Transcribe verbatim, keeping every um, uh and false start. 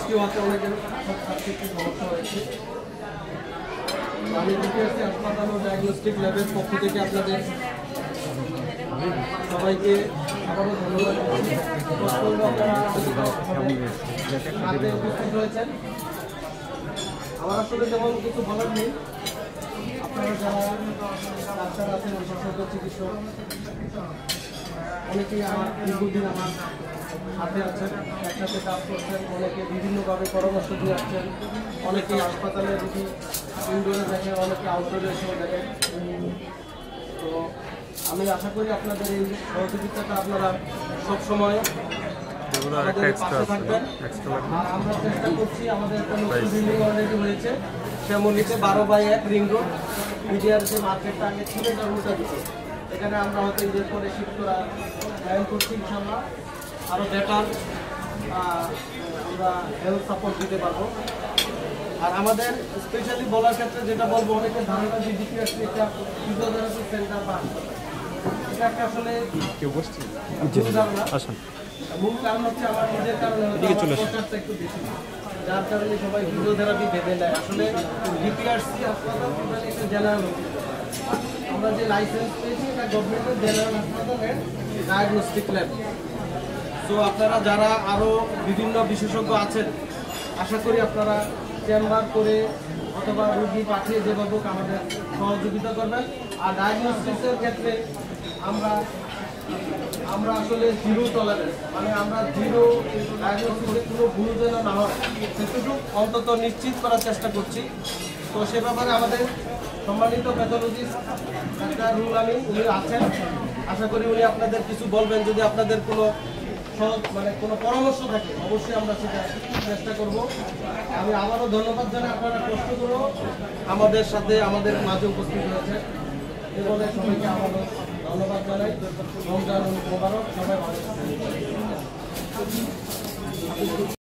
বৃষ্টি হওয়াতে অনেকের একটু সমস্যা হয়েছে। আমি বিপিএসসি হাসপাতাল ও ডায়াগনস্টিক ল্যাবের পক্ষ থেকে আপনাদের সবাইকে আবারও ধন্যবাদ হাতে উপস্থিত হয়েছেন। আমার আসলে যেমন কিছু বলার নেই, আপনারা যারা ডাক্তার আছেন, বিশেষজ্ঞ চিকিৎসক, অনেকেই আমার দীর্ঘদিন আমার হাতে আছেন, একসাথে কাজ করছেন, অনেকে বিভিন্নভাবে পরামর্শ দিয়ে আসছেন, অনেকেই হাসপাতালে যদি ইনডোরে দেখেন, অনেকে আউটডোরে এসেও দেখেন। তো আমি আশা করি আপনাদের এই সহযোগিতাটা আপনারা সবসময় আমাদের পাশে থাকবেন। আর আমরা চেষ্টা করছি, আমাদের একটা নতুন বিল্ডিং অলরেডি হয়েছে শ্যামলীতে বারো বাই এক রিং রোড, মিডিয়ার যে মার্কেটটা আগে ছিল তার উল্টা দিচ্ছে। এখানে আমরা হয়তো ঈদের পরে শিফট করা প্ল্যান করছি, ইনশাআল্লাহ আরও বেটার আমরা হেলথ সাপোর্ট দিতে পারবো। আর আমাদের স্পেশালি বলার ক্ষেত্রে যেটা বলবো, অনেকের ধারণা যে ডিপিআরসি একটা ফিজিওথেরাপি সেন্টার বা এটা একটা আসলে ধারণা। মূল কারণ হচ্ছে আমার নিজের কারণে প্রচারটা একটু বেশি, যার কারণে সবাই ফিজিওথেরাপি ভেবে নেয়। আসলে ডিপিআরসি হাসপাতাল একটা জেনারেল, আমরা যে লাইসেন্স পেয়েছি এটা গভর্নমেন্টের জেনারেল হাসপাতালের ডায়াগনস্টিক ল্যাব। তো আপনারা যারা আরও বিভিন্ন বিশেষজ্ঞ আছেন, আশা করি আপনারা চেম্বার করে অথবা রোগী পাঠিয়ে যেভাবে আমাদের সহযোগিতা করবেন। আর ডায়াগনস্টিক্সের ক্ষেত্রে আমরা আমরা আসলে জিরো টলারেন্স, মানে আমরা জিরো ডায়াগনস্টিক্সের কোনো ভুল যেন না হয় সেটুকু অন্তত নিশ্চিত করার চেষ্টা করছি। তো সে ব্যাপারে আমাদের সম্মানিত প্যাথোলজিস্ট ডাক্তার রুল আমিন উনি আছেন, আশা করি উনি আপনাদের কিছু বলবেন। যদি আপনাদের কোনো মানে কোনো পরামর্শ থাকে অবশ্যই আমরা সেটা চেষ্টা করব। আমি আবারও ধন্যবাদ জানাই, আপনারা কষ্ট করে আমাদের সাথে আমাদের মাঝে উপস্থিত হয়েছে এ বলে সবাইকে আবারও ধন্যবাদ জানাই। রমজান মোবারক, সবাই ভালো থাকবেন।